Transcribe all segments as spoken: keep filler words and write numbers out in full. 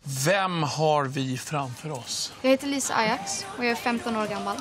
Vem har vi framför oss? Jag heter Lisa Ajax och jag är femton år gammal.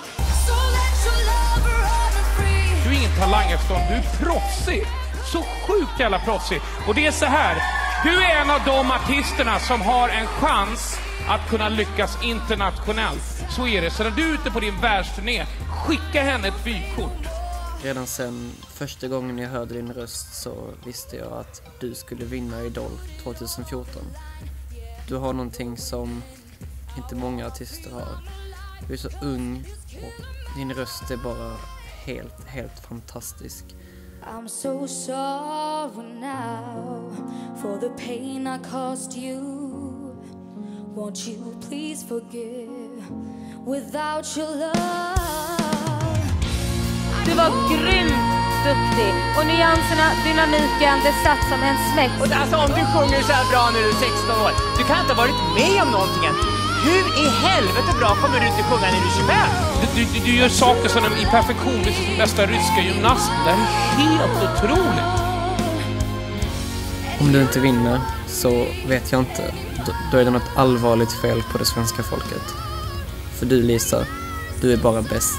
Du är ingen talang efter du är proffsig. Så sjukt jävla proffsig. Och det är så här. Du är en av de artisterna som har en chans att kunna lyckas internationellt. Så är det. Så när du är ute på din världsturné, skicka henne ett vykort. Redan sen första gången jag hörde din röst så visste jag att du skulle vinna Idol tjugohundrafjorton. Du har någonting som inte många artister har. Du är så ung och din röst är bara helt, helt fantastisk. I'm so sorry now for the pain I caused you. Won't you please forgive without your love? Du var grymt duktig. Och nyanserna, dynamiken, det satt som en smäck. Och alltså om du sjunger så här bra när du är sexton år, du kan inte ha varit med om någonting än. Hur i helvete bra kommer du inte sjunga när du är tjugofem? Du, du, du gör saker som i perfektion, du är som bästa ryska gymnasten. Det är helt otroligt. Om du inte vinner så vet jag inte. Då, då är det något allvarligt fel på det svenska folket. För du, Lisa, du är bara bäst.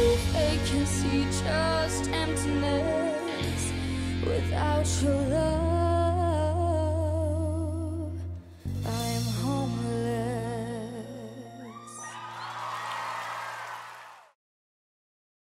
Without your love